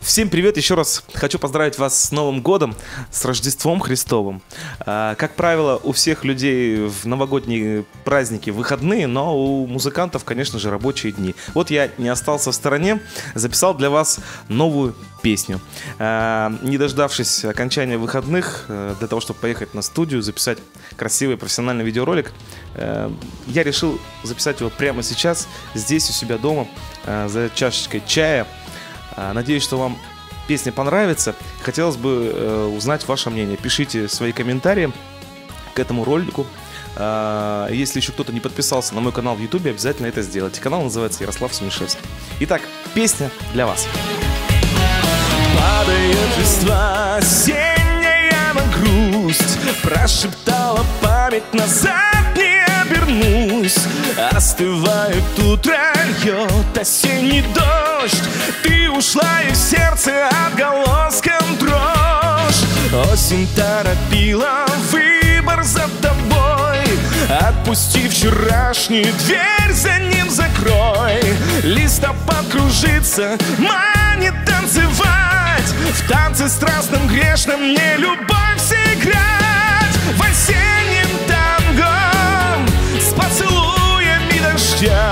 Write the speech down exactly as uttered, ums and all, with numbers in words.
Всем привет! Еще раз хочу поздравить вас с Новым годом, с Рождеством Христовым. Как правило, у всех людей в новогодние праздники выходные, но у музыкантов, конечно же, рабочие дни. Вот я не остался в стороне, записал для вас новую песню. Не дождавшись окончания выходных, для того, чтобы поехать на студию, записать красивый профессиональный видеоролик, я решил записать его прямо сейчас, здесь у себя дома, за чашечкой чая. Надеюсь, что вам песня понравится. Хотелось бы э, узнать ваше мнение. Пишите свои комментарии к этому ролику. Э, если еще кто-то не подписался на мой канал в ютубе, обязательно это сделайте. Канал называется Ярослав Сумишевский. Итак, песня для вас. Падает листва, осенняя на грусть, прошептала память, назад не обернусь. Остывает утро, льет осенний дождь, ты ушла и в сердце отголоском дрожь. Осень торопила, выбор за тобой, отпусти вчерашний, дверь за ним закрой. Листопад кружится, манит танцевать, в танце страстном грешном мне любовь сыграть. В осеннем танго с поцелуями дождя